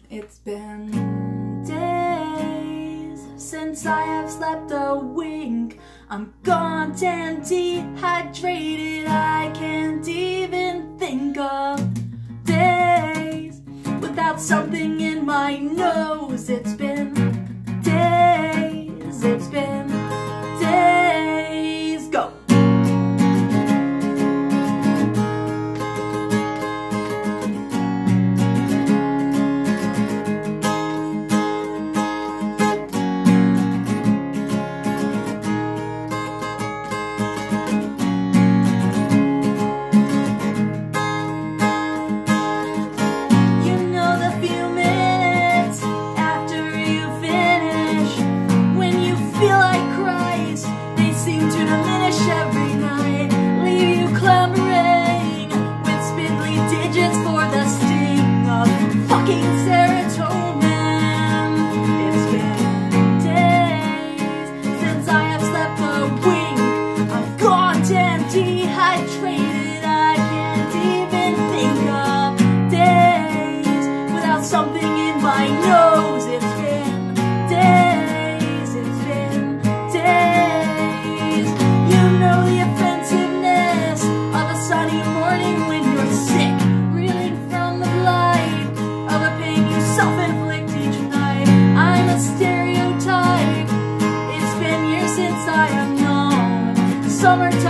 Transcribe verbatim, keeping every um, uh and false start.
It's been days since I have slept a wink. I'm gaunt and dehydrated, I can't even think of days without something in my nose. It's been days, it's been days, go! Every night, leave you clamoring with spindly digits for the sting of fucking serotonin. It's been days since I have slept a wink. I'm gaunt and dehydrated, I can't even think of days without something in my nose. It's been days, it's been days. You know the offensiveness of a sunny morning when you're sick, reeling from the blight of a pain you self-inflict each night. I'm a stereotype. It's been years since I have known summertime.